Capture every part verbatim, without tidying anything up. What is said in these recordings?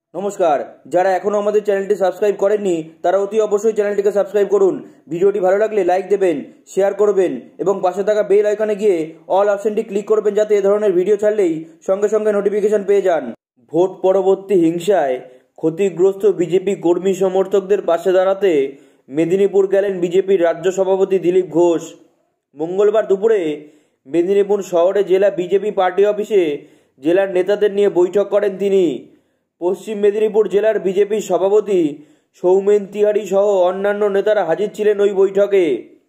নমস্কার। যারা এখনো আমাদের চ্যানেলটি সাবস্ক্রাইব করেননি তারা অতি অবশ্যই চ্যানেলটিকে সাবস্ক্রাইব করুন। ভিডিওটি ভালো লাগলে লাইক দেবেন, শেয়ার করবেন এবং পাশে থাকা বেল আইকনে গিয়ে অল অপশনটি ক্লিক করবেন যাতে এ ধরনের ভিডিও ছাড়লেই সঙ্গে সঙ্গে নোটিফিকেশন পেয়ে যান। ভোট পরবর্তী হিংসায় ক্ষতিগ্রস্ত বিজেপি কর্মী সমর্থকদের পাশে দাঁড়াতে মেদিনীপুর গেলেন বিজেপির রাজ্য সভাপতি দিলীপ ঘোষ। মঙ্গলবার দুপুরে মেদিনীপুর শহরে জেলা বিজেপি পার্টি অফিসে জেলার নেতাদের নিয়ে বৈঠক করেন তিনি। পশ্চিম মেদিনীপুর জেলার বিজেপি সভাপতি সৌমেন তিওয়ারি সহ অন্যান্য নেতারা হাজির ছিলেন ওই বৈঠকে।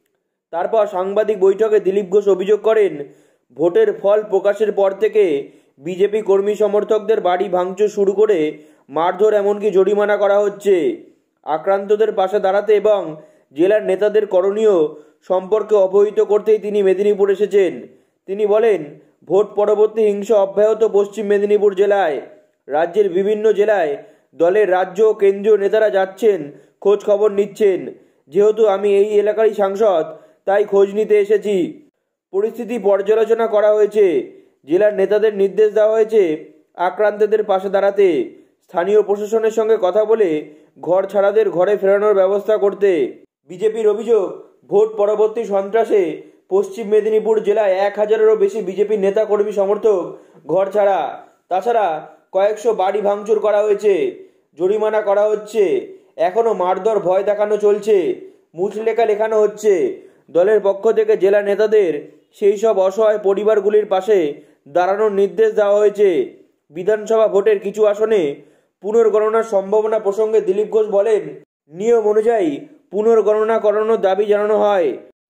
তারপর সাংবাদিক বৈঠকে দিলীপ ঘোষ অভিযোগ করেন, ভোটের ফল প্রকাশের পর থেকে বিজেপি কর্মী সমর্থকদের বাড়ি ভাঙচুর শুরু করে মারধর এমনকি জরিমানা করা হচ্ছে। আক্রান্তদের পাশে দাঁড়াতে এবং জেলার নেতাদের করণীয় সম্পর্কে অবহিত করতেই তিনি মেদিনীপুর এসেছেন। তিনি বলেন, ভোট পরবর্তী হিংসা অব্যাহত পশ্চিম মেদিনীপুর জেলায়। রাজ্যের বিভিন্ন জেলায় দলের রাজ্য ও কেন্দ্রীয় নেতারা যাচ্ছেন, খোঁজ খবর নিচ্ছেন। যেহেতু আমি এই এলাকারই সাংসদ, তাই খোঁজ নিতে এসেছি। পরিস্থিতি পর্যালোচনা করা হয়েছে। জেলার নেতাদের নির্দেশ দেওয়া হয়েছে আক্রান্তদের পাশে দাঁড়াতে, স্থানীয় প্রশাসনের সঙ্গে কথা বলে ঘর ছাড়াদের ঘরে ফেরানোর ব্যবস্থা করতে। বিজেপির অভিযোগ, ভোট পরবর্তী সন্ত্রাসে পশ্চিম মেদিনীপুর জেলায় এক হাজারেরও বেশি বিজেপি নেতা কর্মী সমর্থক ঘর ছাড়া। তাছাড়া কয়েকশো বাড়ি ভাঙচুর করা হয়েছে, জরিমানা করা হচ্ছে, এখনও মারধর ভয় দেখানো চলছে, মুচলেখা লেখানো হচ্ছে। দলের পক্ষ থেকে জেলা নেতাদের সেই সব অসহায় পরিবারগুলির পাশে দাঁড়ানোর নির্দেশ দেওয়া হয়েছে। বিধানসভা ভোটের কিছু আসনে পুনর্গণনার সম্ভাবনা প্রসঙ্গে দিলীপ ঘোষ বলেন, নিয়ম অনুযায়ী পুনর্গণনা করানোর দাবি জানানো হয়,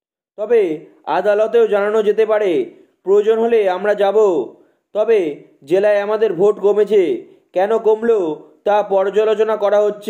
তবে আদালতেও জানানো যেতে পারে। প্রয়োজন হলে আমরা যাব। তবে জেলায় আমাদের ভোট কমেছে, কেন কমলো তা পর্যালোচনা করা হচ্ছে।